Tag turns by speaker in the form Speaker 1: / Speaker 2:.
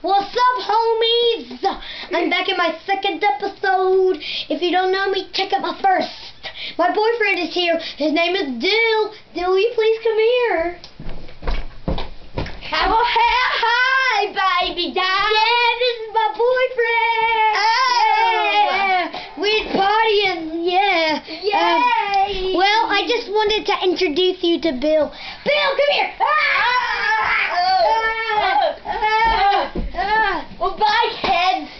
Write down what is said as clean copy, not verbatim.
Speaker 1: What's up, homies? I'm back in my second episode. If you don't know me, check out my first. My boyfriend is here. His name is Dill. Dill, will you please come here?
Speaker 2: Oh, hi, baby doll.
Speaker 1: Yeah, this is my boyfriend.
Speaker 2: Oh.
Speaker 1: Yeah. We're partying. Yeah.
Speaker 2: Yay.
Speaker 1: Well, I just wanted to introduce you to Bill. Bill, come here.
Speaker 2: Well, bye, kids.